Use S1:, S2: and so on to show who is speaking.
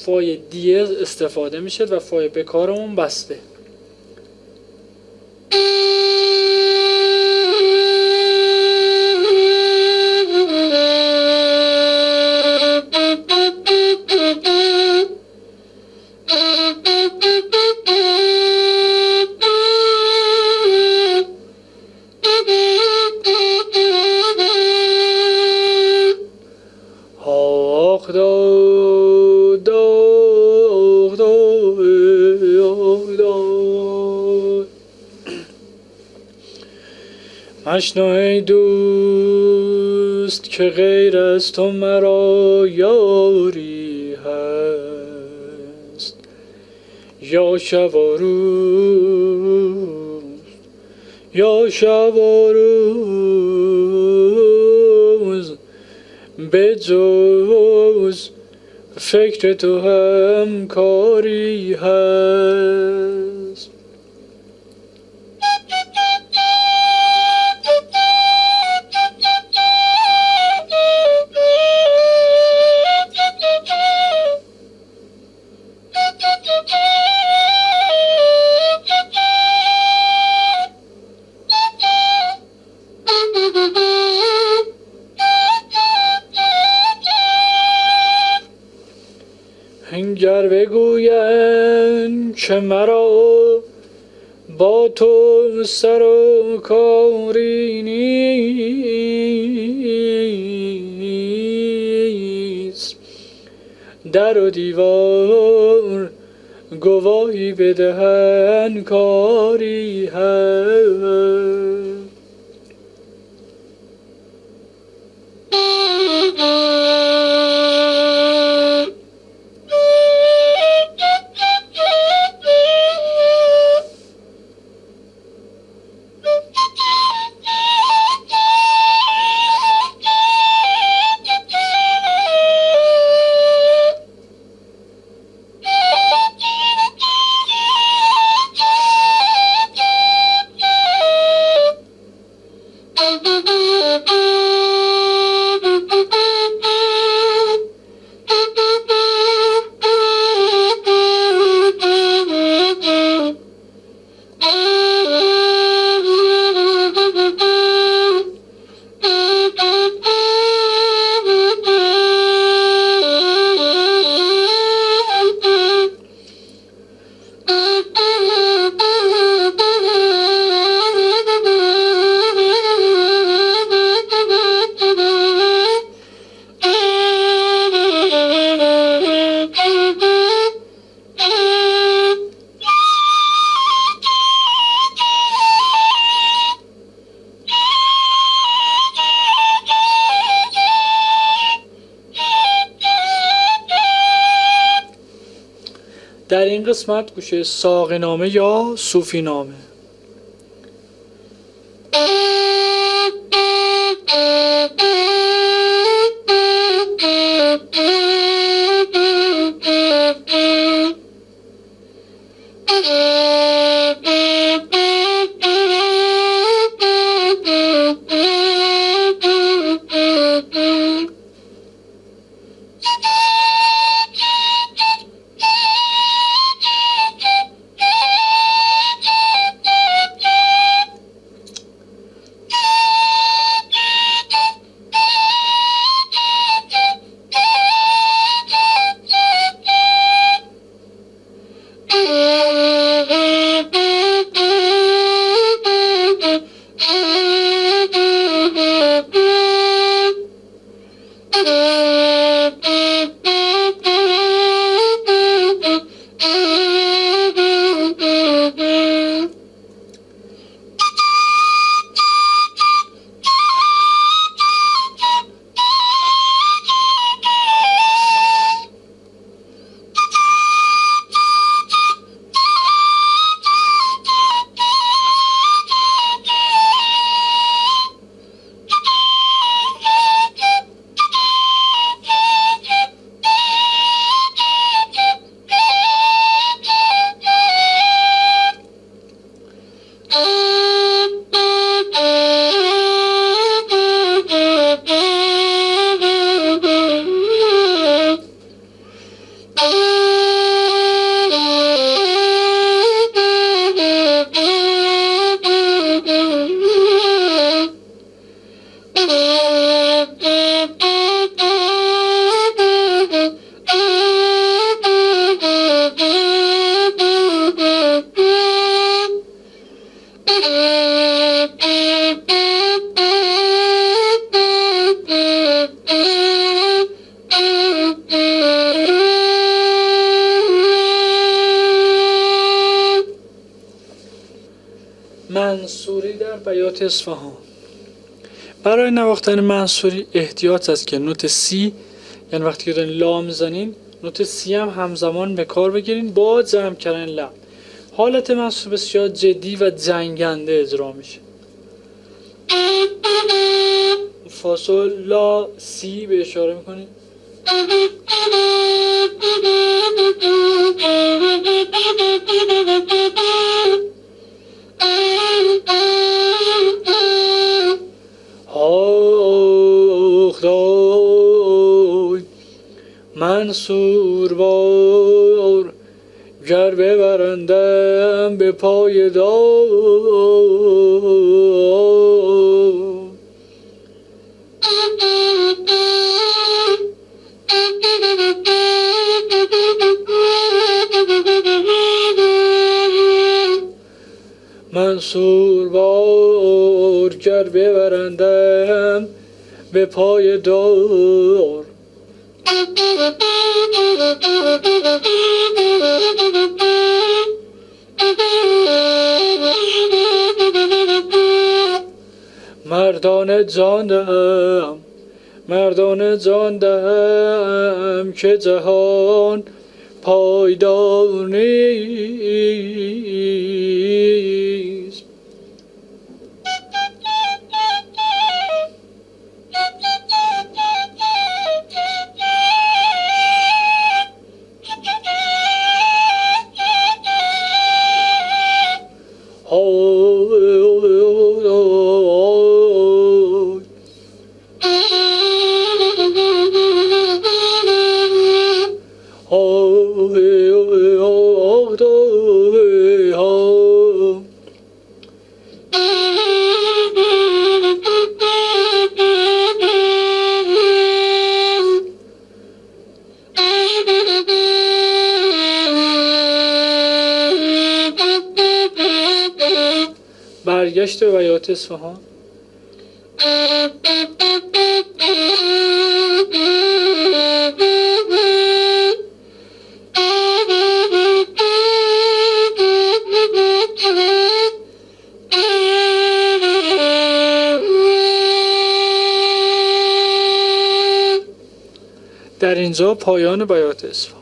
S1: فای دیز استفاده میشه و فای بکارمون بسته. مشنو ای دوست که غیر از تو مرا یاری هست، یا شب و روز، یا شب و روز به جز فکر تو هم کاری هست. گر بگویم که مرا با تو سر و کاری نیست، در و دیوار گواهی بدهن کاری هست. در این قسمت گوشه ساقی نامه یا صوفی نامه. منصوری در بیات اصفهان. برای نواختن منصوری احتیاط است که نوت سی، یعنی وقتی که دارین لا میزنین نوت سی هم همزمان به کار بگیرین با جمع کردن لب. حالت منصوری بسیار جدی و جنگنده اجرا میشه. فاصل لا سی به اشاره میکنین. منصور بار گر ببرندم به پای دار. منصور بار گر ببرندم به پای دار. مردان جان دهم که جهان پایدار نیست. برگشت به بیات اصفهان. در اینجا پایان بیات اصفهان.